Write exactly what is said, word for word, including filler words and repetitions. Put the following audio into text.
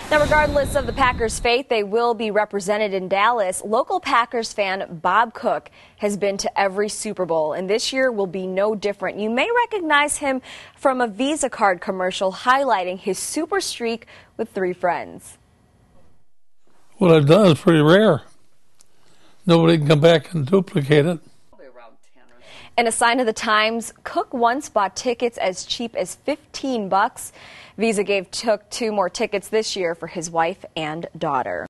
Now, regardless of the Packers' fate, they will be represented in Dallas. Local Packers fan Bob Cook has been to every Super Bowl, and this year will be no different. You may recognize him from a Visa card commercial highlighting his super streak with three friends. What I've done is pretty rare. Nobody can come back and duplicate it. In a sign of the times, Cook once bought tickets as cheap as fifteen bucks. Visa gave Cook two more tickets this year for his wife and daughter.